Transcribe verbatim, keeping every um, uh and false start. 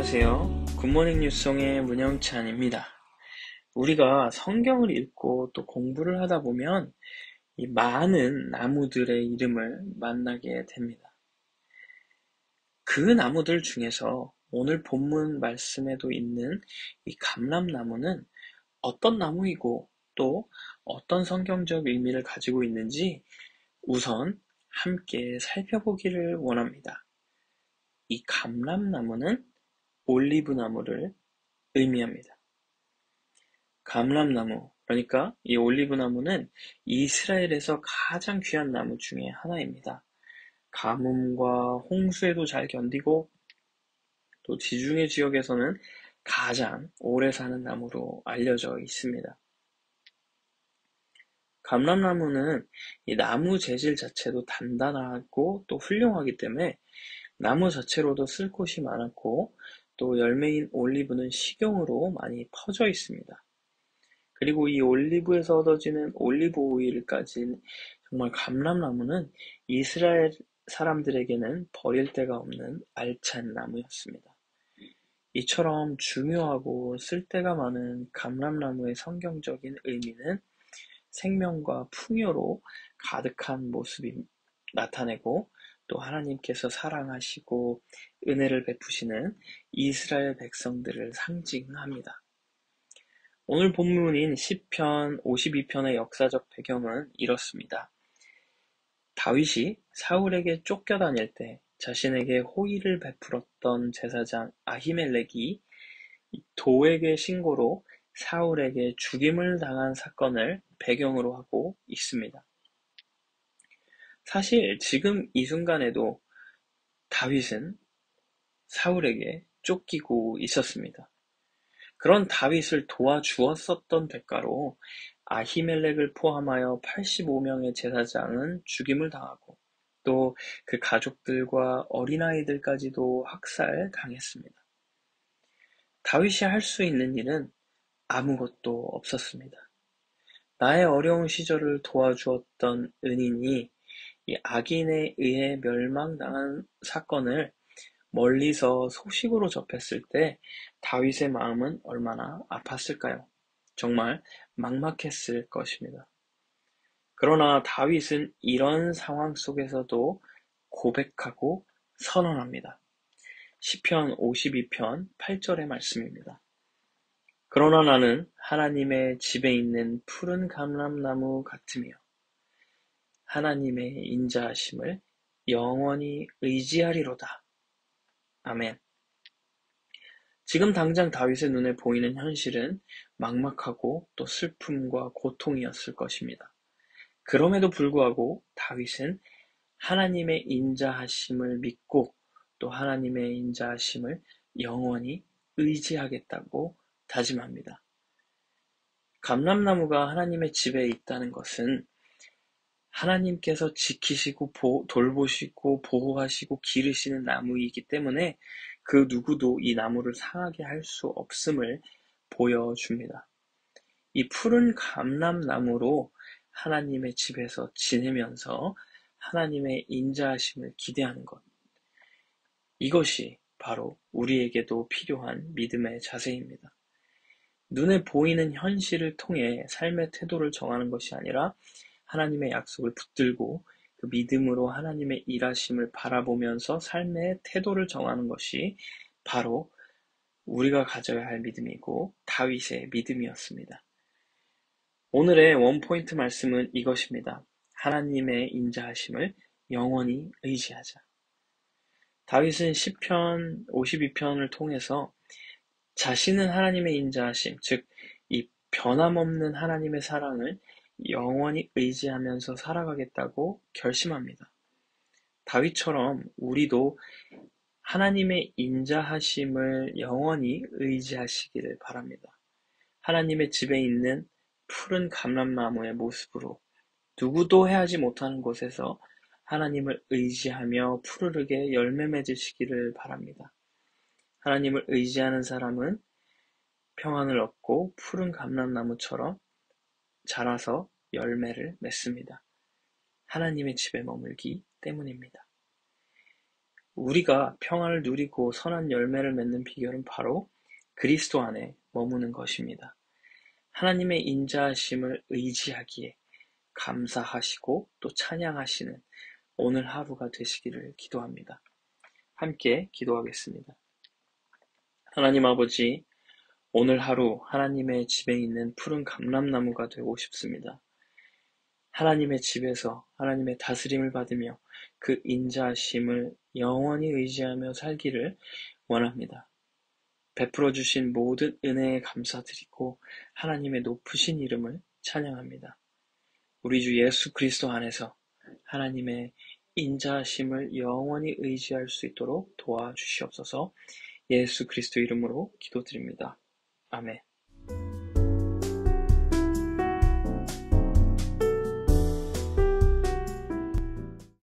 안녕하세요. 굿모닝 뉴스송의 문영찬입니다. 우리가 성경을 읽고 또 공부를 하다 보면 이 많은 나무들의 이름을 만나게 됩니다. 그 나무들 중에서 오늘 본문 말씀에도 있는 이 감람나무는 어떤 나무이고 또 어떤 성경적 의미를 가지고 있는지 우선 함께 살펴보기를 원합니다. 이 감람나무는 올리브나무를 의미합니다. 감람나무, 그러니까 이 올리브나무는 이스라엘에서 가장 귀한 나무 중에 하나입니다. 가뭄과 홍수에도 잘 견디고 또 지중해 지역에서는 가장 오래 사는 나무로 알려져 있습니다. 감람나무는 이 나무 재질 자체도 단단하고 또 훌륭하기 때문에 나무 자체로도 쓸 곳이 많았고 또 열매인 올리브는 식용으로 많이 퍼져 있습니다. 그리고 이 올리브에서 얻어지는 올리브 오일까지 정말 감람나무는 이스라엘 사람들에게는 버릴 데가 없는 알찬 나무였습니다. 이처럼 중요하고 쓸데가 많은 감람나무의 성경적인 의미는 생명과 풍요로 가득한 모습이 나타내고 또 하나님께서 사랑하시고 은혜를 베푸시는 이스라엘 백성들을 상징합니다. 오늘 본문인 시편 오십이 편의 역사적 배경은 이렇습니다. 다윗이 사울에게 쫓겨다닐 때 자신에게 호의를 베풀었던 제사장 아히멜렉이 도에게 신고로 사울에게 죽임을 당한 사건을 배경으로 하고 있습니다. 사실 지금 이 순간에도 다윗은 사울에게 쫓기고 있었습니다. 그런 다윗을 도와주었었던 대가로 아히멜렉을 포함하여 팔십오 명의 제사장은 죽임을 당하고 또 그 가족들과 어린아이들까지도 학살당했습니다. 다윗이 할 수 있는 일은 아무것도 없었습니다. 나의 어려운 시절을 도와주었던 은인이 이 악인에 의해 멸망당한 사건을 멀리서 소식으로 접했을 때 다윗의 마음은 얼마나 아팠을까요? 정말 막막했을 것입니다. 그러나 다윗은 이런 상황 속에서도 고백하고 선언합니다. 시편 오십이 편 팔 절의 말씀입니다. 그러나 나는 하나님의 집에 있는 푸른 감람나무 같으며 하나님의 인자하심을 영원히 의지하리로다. 아멘. 지금 당장 다윗의 눈에 보이는 현실은 막막하고 또 슬픔과 고통이었을 것입니다. 그럼에도 불구하고 다윗은 하나님의 인자하심을 믿고 또 하나님의 인자하심을 영원히 의지하겠다고 다짐합니다. 감람나무가 하나님의 집에 있다는 것은 하나님께서 지키시고 보, 돌보시고 보호하시고 기르시는 나무이기 때문에 그 누구도 이 나무를 상하게 할 수 없음을 보여줍니다. 이 푸른 감람나무로 하나님의 집에서 지내면서 하나님의 인자하심을 기대하는 것. 이것이 바로 우리에게도 필요한 믿음의 자세입니다. 눈에 보이는 현실을 통해 삶의 태도를 정하는 것이 아니라 하나님의 약속을 붙들고 그 믿음으로 하나님의 일하심을 바라보면서 삶의 태도를 정하는 것이 바로 우리가 가져야 할 믿음이고 다윗의 믿음이었습니다. 오늘의 원포인트 말씀은 이것입니다. 하나님의 인자하심을 영원히 의지하자. 다윗은 시편 오십이 편을 통해서 자신은 하나님의 인자하심, 즉 이 변함없는 하나님의 사랑을 영원히 의지하면서 살아가겠다고 결심합니다. 다윗처럼 우리도 하나님의 인자하심을 영원히 의지하시기를 바랍니다. 하나님의 집에 있는 푸른 감람나무의 모습으로 누구도 해하지 못하는 곳에서 하나님을 의지하며 푸르르게 열매 맺으시기를 바랍니다. 하나님을 의지하는 사람은 평안을 얻고 푸른 감람나무처럼 자라서 열매를 맺습니다. 하나님의 집에 머물기 때문입니다. 우리가 평안을 누리고 선한 열매를 맺는 비결은 바로 그리스도 안에 머무는 것입니다. 하나님의 인자하심을 의지하기에 감사하시고 또 찬양하시는 오늘 하루가 되시기를 기도합니다. 함께 기도하겠습니다. 하나님 아버지, 오늘 하루 하나님의 집에 있는 푸른 감람나무가 되고 싶습니다. 하나님의 집에서 하나님의 다스림을 받으며 그 인자하심을 영원히 의지하며 살기를 원합니다. 베풀어 주신 모든 은혜에 감사드리고 하나님의 높으신 이름을 찬양합니다. 우리 주 예수 그리스도 안에서 하나님의 인자하심을 영원히 의지할 수 있도록 도와주시옵소서. 예수 그리스도 이름으로 기도드립니다. 아멘.